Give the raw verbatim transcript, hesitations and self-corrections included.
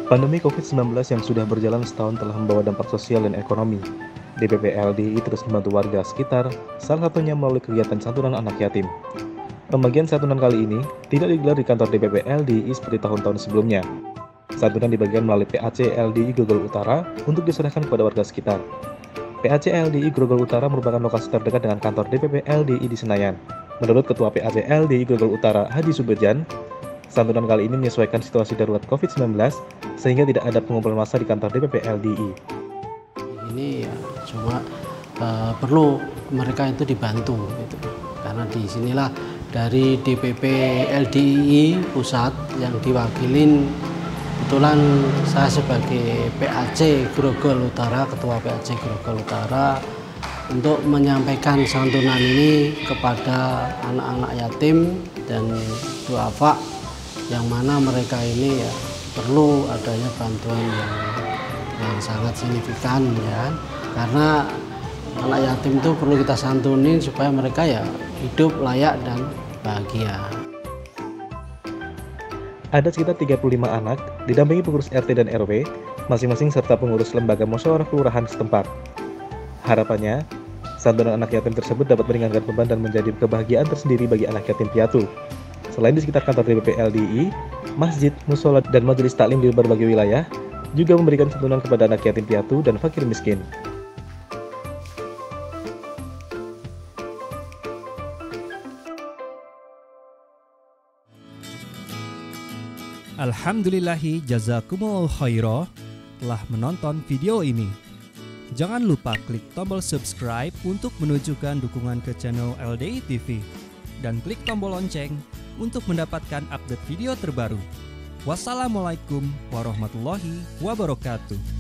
Pandemi covid sembilan belas yang sudah berjalan setahun telah membawa dampak sosial dan ekonomi. D P P L D I terus membantu warga sekitar, salah satunya melalui kegiatan santunan anak yatim. Pembagian santunan kali ini tidak digelar di kantor D P P L D I seperti tahun-tahun sebelumnya. Santunan dibagikan melalui P A C L D I Grogol Utara untuk diserahkan kepada warga sekitar. P A C L D I Grogol Utara merupakan lokasi terdekat dengan kantor D P P L D I di Senayan. Menurut Ketua P A C L D I Grogol Utara, Haji Subirjan, santunan kali ini menyesuaikan situasi darurat covid sembilan belas sehingga tidak ada pengumpulan massa di kantor D P P L D I. Ini ya cuma uh, perlu mereka itu dibantu gitu. Karena di sinilah dari D P P L D I pusat yang diwakilin, kebetulan saya sebagai P A C Grogol Utara, Ketua P A C Grogol Utara, untuk menyampaikan santunan ini kepada anak-anak yatim dan duafa yang mana mereka ini ya perlu adanya bantuan yang, yang sangat signifikan ya, karena anak yatim itu perlu kita santunin supaya mereka ya hidup layak dan bahagia. Ada sekitar tiga puluh lima anak didampingi pengurus R T dan R W masing-masing serta pengurus lembaga musyawarah kelurahan setempat. Harapannya, santunan anak yatim tersebut dapat meringankan beban dan menjadi kebahagiaan tersendiri bagi anak yatim piatu. Selain di sekitar kantor D P P L D I, masjid, musola, dan majelis taklim di berbagai wilayah juga memberikan santunan kepada anak yatim piatu dan fakir miskin. Alhamdulillahi jazakumul khairah telah menonton video ini. Jangan lupa klik tombol subscribe untuk menunjukkan dukungan ke channel L D I T V dan klik tombol lonceng untuk mendapatkan update video terbaru. Wassalamualaikum warahmatullahi wabarakatuh.